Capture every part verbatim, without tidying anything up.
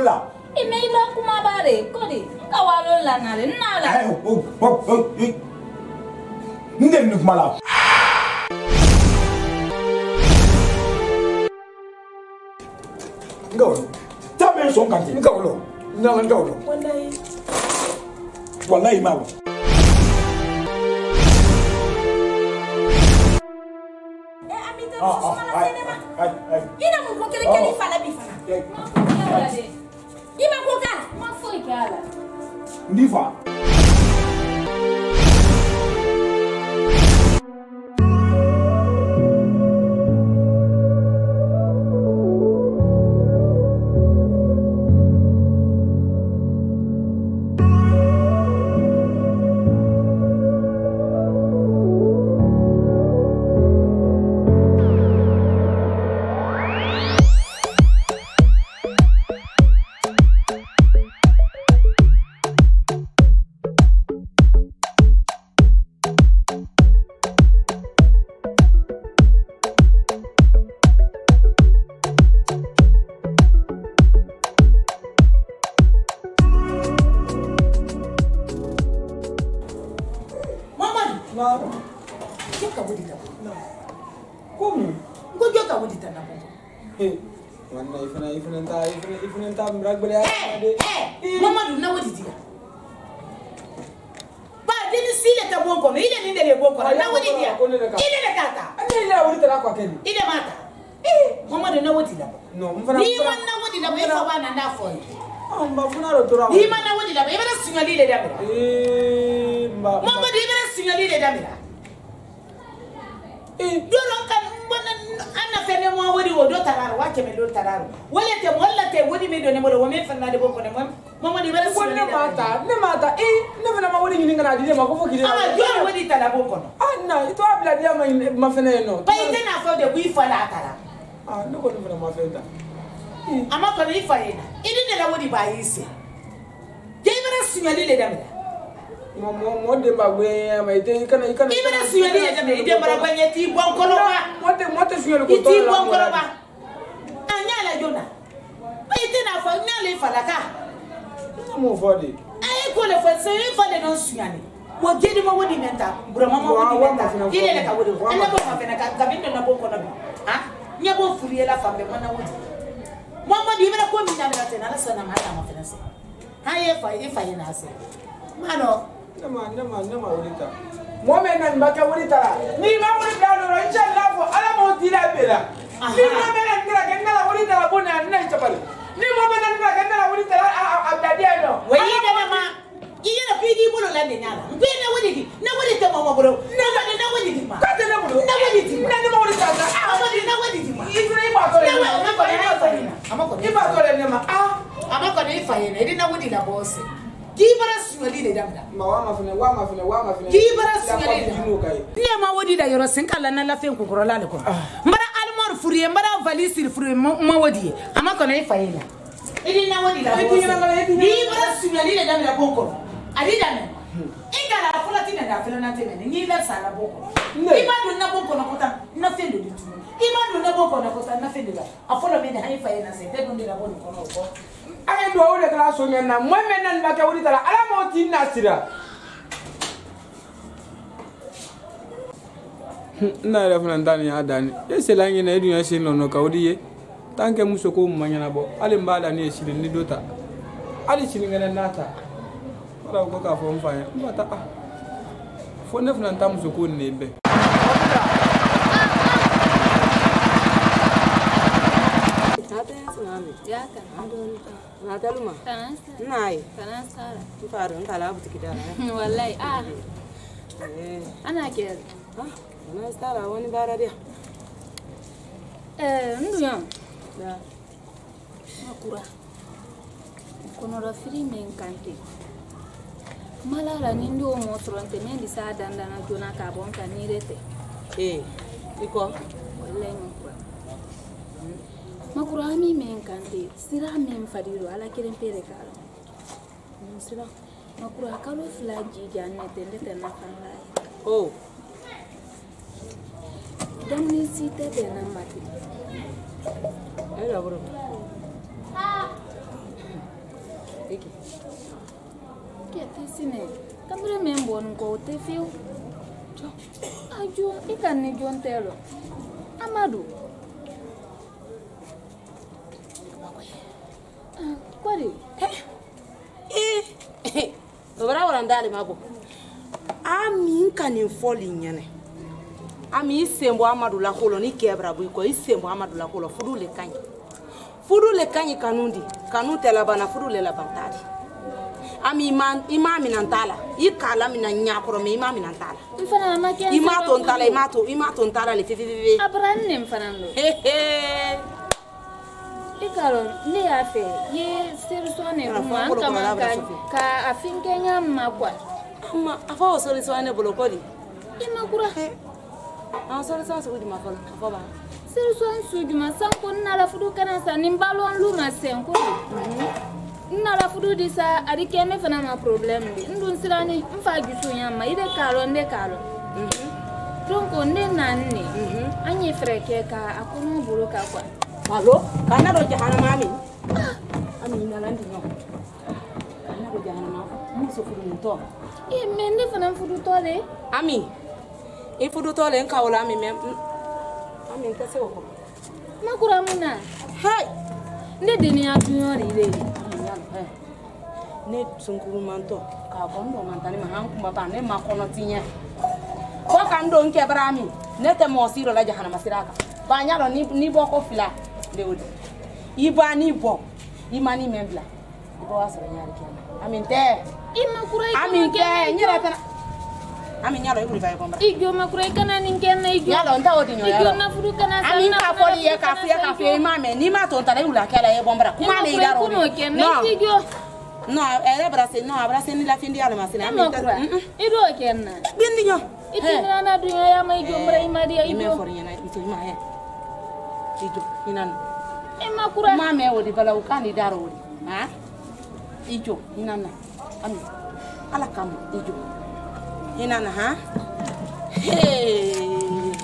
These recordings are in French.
la. E me iba kuma bare kodi ka walo la nare nala. Eh oh oh oh. Ndem nu kuma la. Ngawlo. Tabe son kanti. Ngawlo. Nanga ngawlo. Wallahi. Wallahi mawo. Ah, ah, ay, ay, ay. Ina mo ko kele kele fala bi fala. Ima ko kala, ma foi kala. Ndifa. Mamadou na wodi dia. Ba deni sile ta bonko no ile ni ndele bonko na wodi dia. Ile le kaka. Ani ile wodi tara kwa keni. Ile mata. Eh Mamadou na wodi dia. No mfana. Ni man na wodi dia ba fa bana na fo. Ah mba funa ro tora. Ni man na wodi dia ba ibara singali le dia. Eh mba. Mamadou ibara singali le dia. Eh doron kan mbona ana fene mo wodi wo do tararo wa keme do tararo. Wala te wala te wodi me do ne mo do me fa na de bonko ne mo. Mama di bara singali. Ne mata, ne mata. Eh ne fana ma wodi ni ngana di ma ko fo kidi. Ah do wodi tala bonko no. Ah na ito abla dia ma ma fene no. Ba ite na fo de bu ifa la tala. Ah no ko ne fana ma fenda. Ama ko ni ifa yena. Idi ne la wodi ba yise. Je bara singali le damela. Mo mo mo de ba we ma ite kana kana. Ibara singali le damela. Ide bara ba nyeti bonko no ba. Mo te mo te singali ko to. Iti bonko no ba. Anya la jona. Ba ite na fo nyale ifa la ka. Mo fodi. Ay ko le fo se ifa le don sunyani. Wo gedi mo wodi menta. Bro mama wodi menta. Ile le ka wodi. Ene ko ma fena ka ka bindo na bonko no bi. Ha? Nya bo furiye la fambe mo na wodi. Mama di ibara ko mi na na tena la sana ma ta ma fena se. Ha ye fa ye fa ye na se. Mano Nama nama nama wulita. Mo me nan baka wulita. Ni ma wulita no inshallah fo ala mo tira bela. Ni mo me nan ngira kenna la wulita la bona na chapal. Ni mo me nan ngira kenna la wulita abdadia no. Wayi da ma iye na pidi bolo la de nyala. Mpe na wodi ki. Na wodi te mama bro. Na wodi na wodi ki ma. Ka te na bro. Na wodi ti. Na ni mo wulita na. Ah wodi na wodi ti ma. Ifre ba to le. Na wodi na fa yena. Ama ko. Iba to le ne ma. Ah. Ama ko ne fa yena. Edi na wodi la boss. Kibara singali le damda. Ma wa ma fene wa ma fene wa ma fene. Kibara singali le damda. Ni ma wodi da yoro sen kala na la fen ko korola le ko. Mbara almor furiye mbara valise furiye ma wodi. Ama ko ne fa yena. Edi na wodi la boss. Kibara singali le damda bonko. Ali dame. Ingala fola tina da fela na teme ni la sala bonko. Ima do na bonko na kota na fendo ditu. Ima do na bonko na kota na fendo da. Afola me na haifa yena se te do de la bonko no ko. Ay do wole kala so nyana mo me nan baka wulita la ala mo tin nasira. Na la fana ndani ya dani. Ese la ngina edu ya shin no ka wodiye. Tanke muso ko mu manyana bo. Ale mbala ni esiri ni dota. Ali chini ngana nata. Wala ko ka fo mfanya. Mbata ah. Fo ne fana ntamu so ko nebe. Ya kan adon na taluma nai kana sara faru kala buti kidara wallahi ah eh ana ke ah na sara wani bara dia eh ndu yam da makura kono rafiri men kante malala ni ndo mo tronte men di sa danda na jona ka bon kanirete eh iko wallahi makura makura mi men kante sira men fadiro ala keren pere kala sira makura kalo flaji janne tende tena kanla oh damni site de na mati era bro teki. Kete sine. Kamre membon ko te fiu. Ajo, ikan ni John Telo. Amadu. Kwari. Eh. Obara wala ndale mabo. Ami nkani foli nyane. Ami isembo Amadu la holo ni kebra buiko isembo Amadu la holo fudu le kanyi. Fudu le kanyi kanundi. Kanute la bana fudu le la bantali. Ami iman imami nantala. Ikala mina nyakoro me imami nantala. Mfana na kiasi. Imato ntala imato imato ntala le fifififi. Abranne mfanando. He he. Ikalo ni afe ye sirsone kuma kama ka ka afinke nyama kwa. Ma afa osori swane bolokodi. Imakura. Ah sori swane sudi mafala. Afa ba. Sirsone sudi masanko na la fudu kana sa nimbalon luma senko. Na la fudu disa arike me fana ma problem bi. Ndun sirani mfa gitu nyama ide kalo nde kalo. Donc on est nanni. Anyi freke ka akono bulu ka kwa. Malo, kana do jahana mami. Ami na landi no. Kana do jahana ma. Muso fudu to. E mende fana fudu to le. Ami. E fudu to le nka wala ami mem. Ami nkase wo. Makura muna. Hai. Nde deni atunyori ile. Ami yalo he. Ne sunkuru manto. Ka bondo mantani ma han kuma ba ne ma kono tinya. Ko kan do nke brami. Ne te mo siro la jahana masiraka. Ba nyalo ni ni boko fila. Leodi. Iba ni bo. Imani membla. Ibo asoro nyari kena. Aminte. Imakura ikana. Aminte nyira tana. Ami nyalo yuri vai bomba. Igyo makura ikana ninkena igyo. Nyalo nta odi nyo yalo. Igyo na fudu kana sa. Ami ka foli ye ka fie ka fie mame ni ma to ntana yula kala ye bomba. Kuma ne idaro. No. Igyo. No, era brase no abrase ni la fin di ala masina. Ami makura. Ido kena. Bindi nyo. Itina na dunya ya ma igyo mbra imadia Ime igyo. fori yana ito ima he. Ijo inan. Imakura. Mame odi bala ukani daro odi. Ha? Ijo inana. Ami. Ala kam ijo. Inana ha? Hey.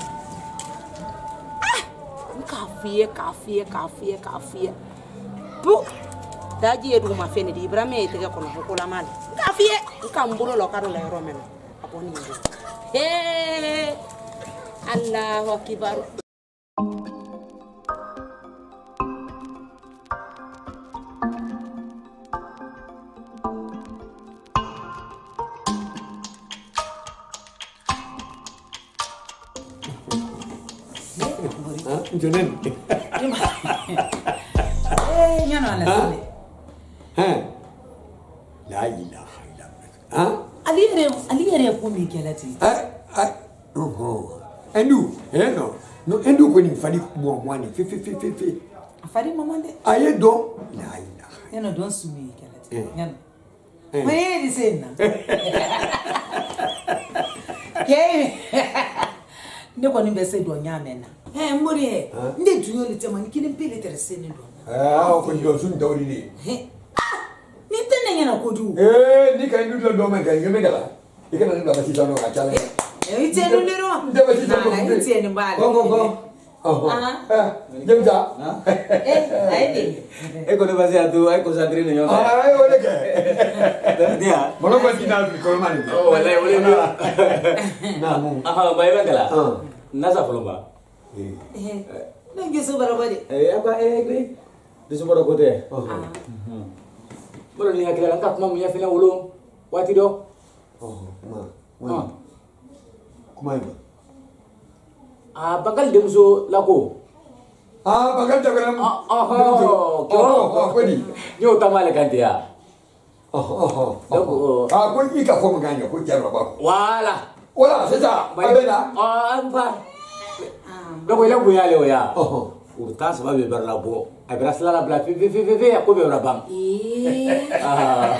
Ah! Kafie kafie kafie kafie. Bu. Daji edu ma fene di Ibrahima etege kono kola mal. Kafie kamburo lo karo la yoro men. Aponi ijo. Hey. Allahu akbar. Jonen. Eh, nyano ala sale. Ha. La ilaha illallah. Ha? Ali ere ali ere ko mi kelati. Ai ai. Oh. Endu, eh no. No endu ko ni fali mo mwani. Fi fi fi fi fi. Afari mamande. Aye do. La ilaha. Yano don sumi kelati. Nyano. Eh. Mwe di sena. Ke. Ndiko ni bese do nyamena. Eh mbori eh. Nde tuyo litema nikini mpili tereseni do. Ah, ko ndo sun dawri ni. Eh. Ni tenne nyana kodu. Eh, ni kan ndu do men kan ngeme gala. Ikana ndu ba sita no achala. Eh, itenu ndero. Nda ba sita no. Ala itenu mbali. Go go go. Oh. Ah. Jemja. Eh, aide. Ecco le basi a tu, ecco Sandrine io. Ah, ai ole ke. Dia. Mono ko tina ko mani. Oh, wallahi wala ni. Na mu. Aha, bai bangala. Ah. Nasa fulumba. Eh. Ngi so barabari. Eh, apa eh gri? Di sumber ko de. Oh. Molo ni hakila ngak mamu ya fina ulum. Wati do. Oh, ma. Ma. Kumai ba. Ah, bakal de muso lako. Ah, bakal ta kana. Ah, ah. Oh, oh, ko di. Yo tamale kan dia. Oh, oh, Donc, oh. Ah, ko ika ko maganya ko jara ba. Wala. Wala, sasa. Abena. Ah, apa? Donc il a bouillé le ya. Oh. Pourtant ça va bien la bo. Ai brasla la bla fi fi fi fi ko be ra bang. Eh. Ah.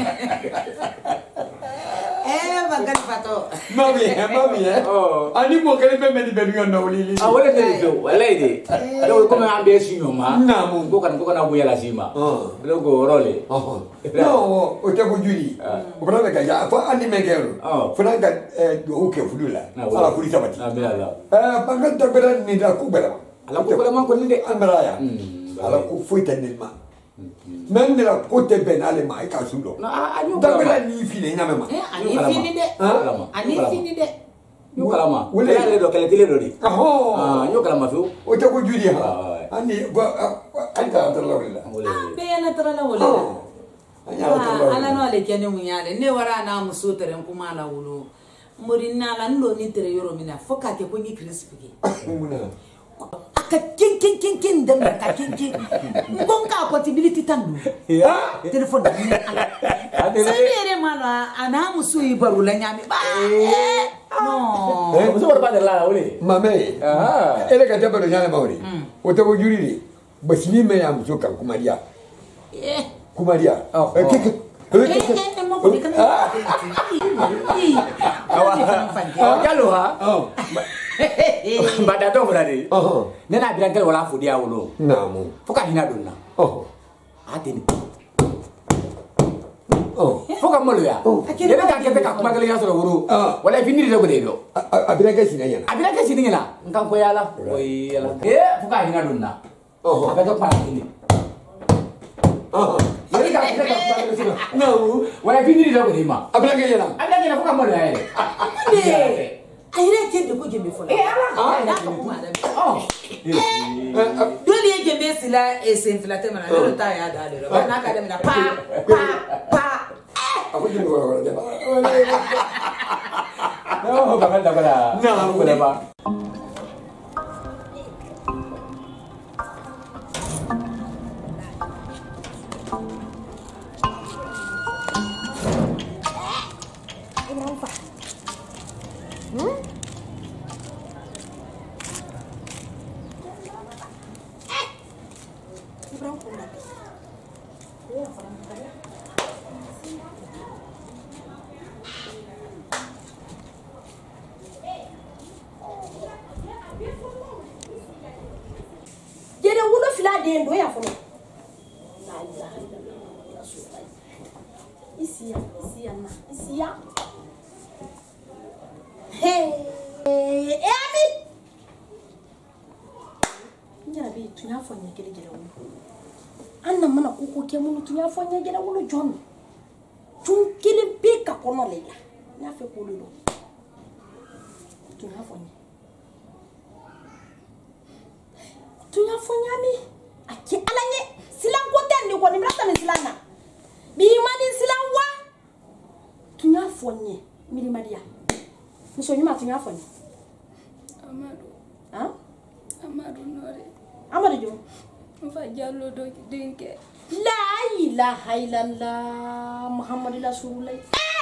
Eh, bagani pato. Mami, mami eh. Oh. Ani mo kele be meni be ngana wuli. Ah, wala de jo, wala ide. Donc comme ambe sinyo ma. Na mu. Ko kan ko na bouillé la sima. Oh. Donc role. Oh. No, o te ko juli. O bra be ka ya fa ani me gero. Oh. Funa ga eh do ke fulula. Ala kuli sabati. Ah, bien là. Eh, bakal ta bera ni da ku bera. Ala ko ko man ko ni de. Ambraya. Ala ku fuita ni ma. même de la côté benale ma e ka sundo dabela ni file ina mema ani fini de ani fini de yo kalama wala le do kala tele do di ah yo kalama fu o te ko judi ha ani ani ta ta lawla be yana tara la wala ala no ale kene munyale ne wara na muso tere kuma la wulo morina la ndo ni tere yoro mina foka ke ko ni crispike aka kin kin kin kin dem ka kin kin ngon ka possibility tan ya telephone ni ala sai mala ana muso ibaru la nyami ba no eh muso ba de la wole mame ah ele ka tabaro nyale mawri o te ko juriri basini me ya muso kan kuma dia eh kuma dia eh ke eh mo ko dikan ah jalo ha Mbada to brade. Oh. Nena bilang kel wala fudi awolo. Namu. Foka hina donna. Oh. Atini. Oh. Foka molo ya. Yebe ka kete ka kuma kel ya soro woro. Wala fini de ko de do. Abira ke sinanya. Abira ke sinanya. Ngkan ko yala. Oi yala. Eh foka hina donna. Oh. Aga to pa ini. Oh. Yebe ka kete ka kuma kel sino. No. Wala fini de ko de ma. Abira ke yala. Abira ke foka molo ya. Ade. Aire ke de ko jembe fola. Eh ala. Ah, na ko kuma da. Oh. Dole yake be sila e se inflate mana le ta ya da le ba na ka da mina pa pa pa aku juga orang orang no bakal da bara no boleh ba Ndo ya fono ici ici ana ici ya hey e ami nyara bi tunya fonya gele gele wo anna mana koko ke mun tunya fonya gele wo John tun kile be ka kono le ya na fe ko lo tunya fonya tunya fonya mi aki alanye silan ko ten ni ko ni blata ni silana bi mani silan wa tunya fonye miri madia muso nyuma tunya fonye Amadu ha Amadu nore Amadu jo mfa jallo do dinke la ilaha illallah muhammadu rasulullah eh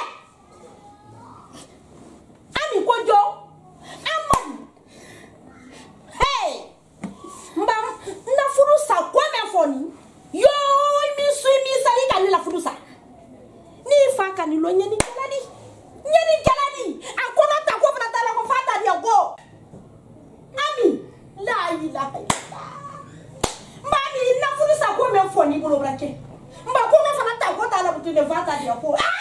ami ko jo Amadu hey mbam na furusa kwa me foni yo mi su mi sali kan la furusa ni fa kan lo nyani kaladi nyani kaladi akona ta ko fata la ko fata dia go ami la ilaha illallah mbami na furusa kwa me foni bolo brake mba ko na fana ta ko ta la butu le fata dia go